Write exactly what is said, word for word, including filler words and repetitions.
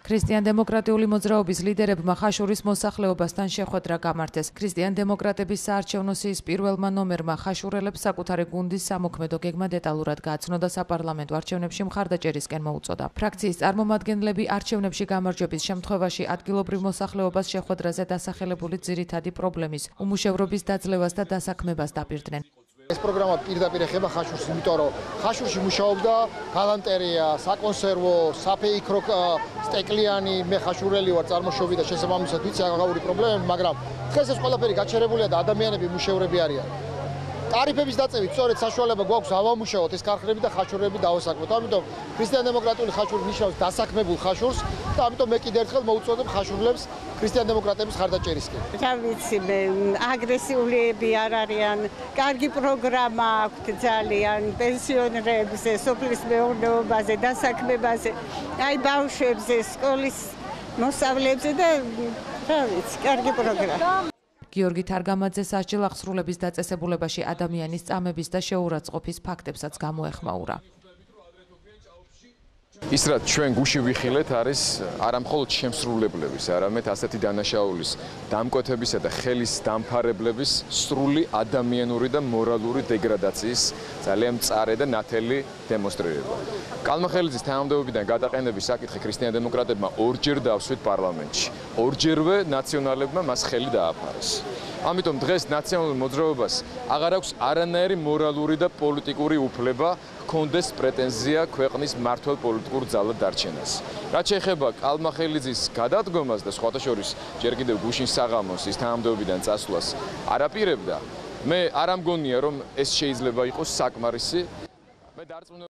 ქრისტიან-დემოკრატიული მოძრაობის ლიდერებმა ხაშურის მოსახლეობასთან შეხვედრა გამართეს. ქრისტიან-დემოკრატების საარჩევნო სიის პირველმა ნომერმა ხაშურელებს საკუთარი გუნდის სამოქმედო გეგმა დეტალურად გააცნო და საპარლამენტო არჩევნებში მხარდაჭერისკენ მოუწოდა. ფრაქციის წარმომადგენლები არჩევნებში გამარჯვების შემთხვევაში ადგილობრივ მოსახლეობას შეხვედრაზე დასახელებული ძირითადი პრობლემის, უმუშევრობის დაძლევას და დასაქმებას დაპირდნენ. ეს პროგრამა პირდაპირ ეხება ხაშურს, იმიტომ რომ ხაშურში მუშაობდა გალანტერეა, საკონსერვო, საფეიქრო სტეკლიანი, მე ხაშურელი ვარ წარმოშობით და შესაბამისად ვიცი აკაკაური პრობლემები, მაგრამ დღეს ეს ყველაფერი გაჩერებულია და ადამიანები მუშევრები არიან. ტარიფების დაწევით სწორედ საშუალება გვაქვს ავამუშაოთ ეს ქარხნები და ხაშურები დავასაქმოთ. ამიტომ ქრისტიან-დემოკრატიული ხაშური ნიშნავს დასაქმებულ ხაშურს და ამიტომ მე კიდევ ერთხელ მოუწოდებ ხაშურელებს ქრისტიან-დემოკრატების მხარდაჭერისკენ. რა ვიცი, მე აგრესიულები არ არიან, კარგი პროგრამა აქვთ ძალიან პენსიონერებზე, სოფლის მეურნეობაზე, დასაქმებაზე, აი ბავშვებზე, სკოლის მოსწავლეებზე და რა ვიცი, კარგი პროგრამა. გიორგი თარგამაძე სასჯელ აღსრულების დაწესებულებაში ადამიანის წამების და შეურაცხყოფის ფაქტებსაც გამოეხმაურა. ის რაც ჩვენ გუში ვიხილეთ არის არა მხოლოდ შემსრულებლების, არამედ ასეთი დანაშაულის, დამკვეთებისა და ხელის დამფარებლების სრული ადამიანური და მორალური დეგრადაციის ძალიან მწარე და ნათელი დემონსტრირება. კალმახელიძის თანამდებობიდან გადაყენების საკითხი ქრისტიან-დემოკრატებმა ორჯერ დავსვით პარლამენტში. ორჯერვე ნაციონალებმა მას ხელი დააფარეს. ამიტომ დღეს ნაციონალურ მოძრაობას აღარ აქვს არანაირი მორალური და პოლიტიკური უფლება ჰქონდეს პრეტენზია ქვეყნის მმართველ პოლიტიკურ ძალად დარჩენას. რაც შეეხება კალმახელიძის გადადგომას და სხვათა შორის ჯერ კიდევ გუშინ საღამოს ის თანამდებობიდან წასვლას არაპირებდა, მე არ ამგონია რომ ეს შეიძლება იყოს საკმარისი. მე დარწმუნებული